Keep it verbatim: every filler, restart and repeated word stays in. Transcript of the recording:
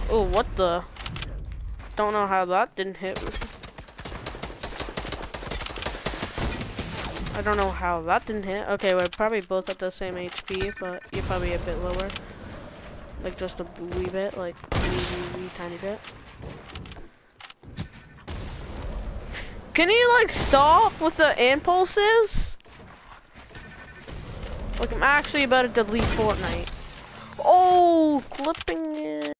Oh, what the? Don't know how that didn't hit. I don't know how that didn't hit. Okay, we're probably both at the same H P, but you're probably a bit lower. Like just a wee bit, like wee, wee, wee tiny bit. Can you like stop with the impulses? Like I'm actually about to delete Fortnite. Oh, clipping it.